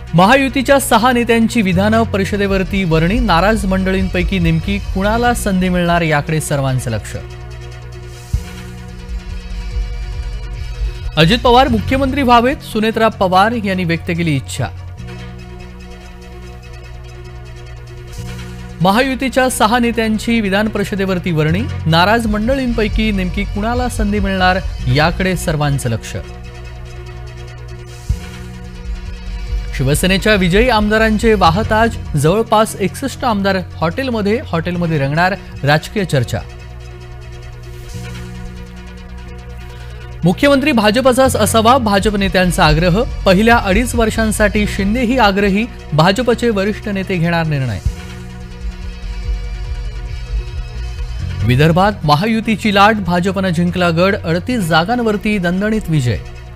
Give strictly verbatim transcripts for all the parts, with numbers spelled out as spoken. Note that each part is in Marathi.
महायुतीच्या सहा नेत्यांची विधान परिषदेवरती वर्णी, नाराज मंडळींपैकी नेमकी कुणाला संधी मिळणार याकडे सर्वांचं लक्ष। अजित पवार मुख्यमंत्री व्हावेत, सुनेत्रा पवार यांनी व्यक्त केली इच्छा। महायुतीच्या सहा नेत्यांची विधान परिषदेवरती वर्णी, नाराज मंडळींपैकी नेमकी कुणाला संधी मिळणार याकडे सर्वांचं लक्ष। शिवसेनेच्या विजयी आमदारांचे वाहताज, जवळपास एकसष्ट आमदार हॉटेलमध्ये हॉटेलमध्ये रंगणार राजकीय चर्चा। मुख्यमंत्री भाजपचाच असावा, भाजप नेत्यांचा आग्रह। पहिल्या अडीच वर्षांसाठी शिंदेही आग्रही, भाजपचे वरिष्ठ नेते घेणार निर्णय। विदर्भात महायुतीची लाट, भाजपनं जिंकला गड, अडतीस जागांवरती दणदणीत विजय।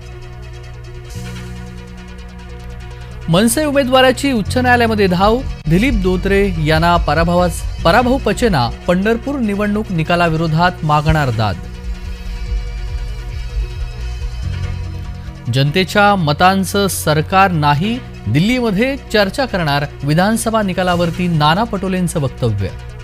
मनसे उमेदवाराची उच्च न्यायालयामध्ये धाव, दिलीप दोत्रे यांना पराभवास पराभव पचेना, पंढरपूर निवडणूक निकालाविरोधात मागणार दाद। जनतेच्या मतांचं सरकार नाही, दिल्लीमध्ये चर्चा करणार, विधानसभा निकालावरती नाना पटोलेंचं वक्तव्य।